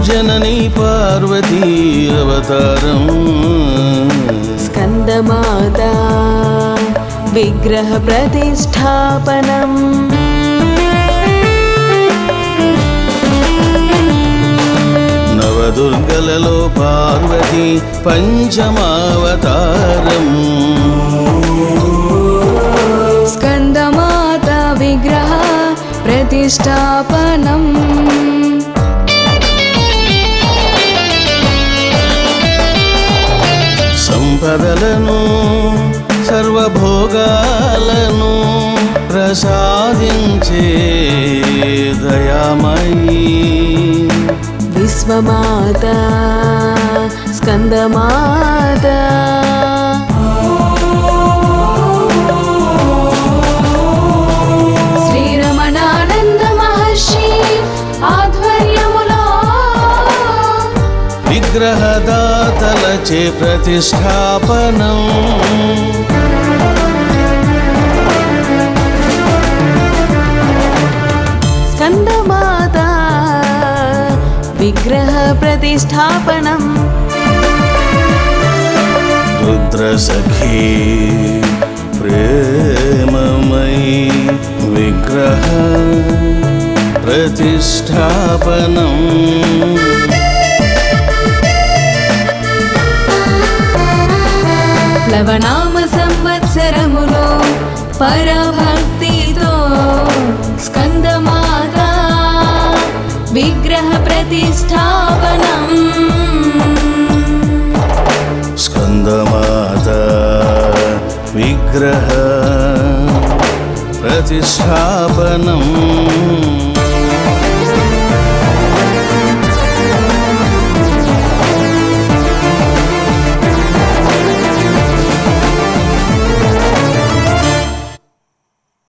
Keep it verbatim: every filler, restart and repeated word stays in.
जननी पार्वती अवतारम् स्कंदमाता विग्रह प्रतिष्ठापनम् नवदुर्गలలో पार्वती पंचमावतारम् स्कंदमाता विग्रह प्रतिष्ठापनम् సంపదలను సర్వభోగాలను ప్రసాదించే దయామయీ విశ్వమాతా స్కందమాతా శ్రీరమణానంద మహర్షి ఆధ్వర్యములో విగ్రహదాతలచే ప్రతిష్టాపనం స్కందమాతా విగ్రహ प्रतिष्ठापनम् रुद्रसखी प्रेममयी विग्रह प्रतिष्ठापनम् प्लवनाम संवत्सरमुलो परभक्तितो स्कंदमाता विग्रह प्रतिष्ठापनम् स्कंदमाता विग्रह प्रतिष्ठापनम्